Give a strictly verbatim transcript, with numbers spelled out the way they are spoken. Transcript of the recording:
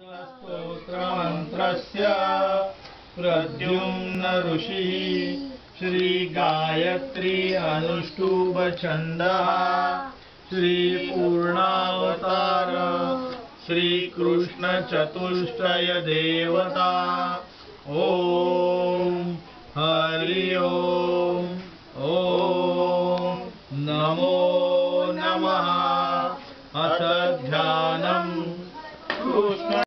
स्तोत्रमन्त्रस्य प्रद्युम्न ऋषिः श्री गायत्री अनुष्टुभ छन्दः श्री पूर्णावतार श्री कृष्ण चतुष्टय देवता। ओम हरि ओम।